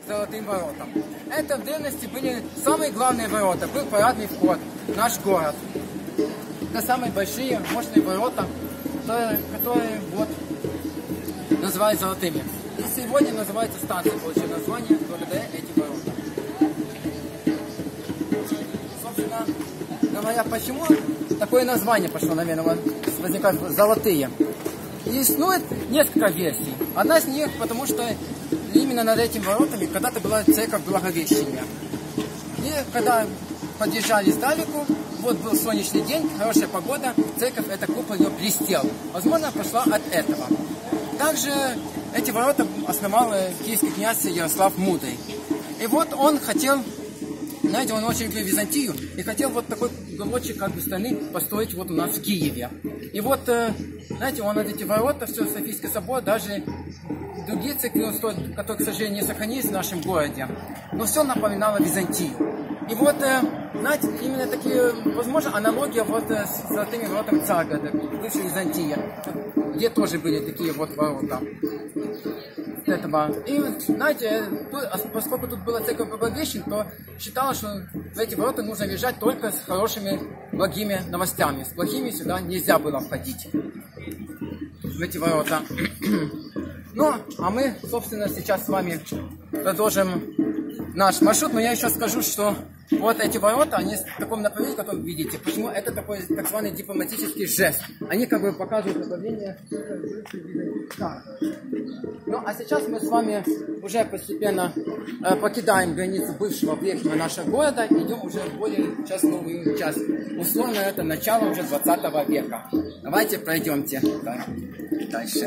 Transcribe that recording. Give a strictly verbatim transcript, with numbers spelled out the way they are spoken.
Золотым воротам. Это в древности были самые главные ворота, был парадный вход в наш город. Это самые большие, мощные ворота, которые, которые вот называют золотыми. И сегодня называется станция, получила название благодаря этим воротам. Собственно говоря, почему такое название пошло, наверное, возникает золотые? И существует несколько версий. Одна из них, потому что именно над этими воротами когда-то была церковь Благовещения. И когда подъезжали сдалеку, вот был солнечный день, хорошая погода, церковь, эта купол ее блестела. Возможно, пошла от этого. Также эти ворота основал киевский князь Ярослав Мудрый. И вот он хотел, знаете, он очень любил Византию, и хотел вот такой уголочек как бы страны построить вот у нас в Киеве. И вот, знаете, он от эти ворота, все, Софийский собор, даже другие церкви, которые, к сожалению, не сохранились в нашем городе, но все напоминало Византию. И вот, знаете, именно такие, возможно, аналогия вот с золотыми воротами Царгорода, бывшей Византии, где тоже были такие вот ворота. Этого. И, знаете, поскольку тут была церковь Благовещен, то считалось, что в эти ворота нужно въезжать только с хорошими, благими новостями. С плохими сюда нельзя было входить, в эти ворота. Ну, а мы, собственно, сейчас с вами продолжим наш маршрут, но я еще скажу, что вот эти ворота, они в таком направлении, которое вы видите, почему это такой так званый дипломатический жест. Они как бы показывают направление. Ну, а сейчас мы с вами уже постепенно э, покидаем границу бывшего верхнего нашего города, идем уже в более сейчас новую часть. Условно, это начало уже двадцатого века. Давайте пройдемте дальше.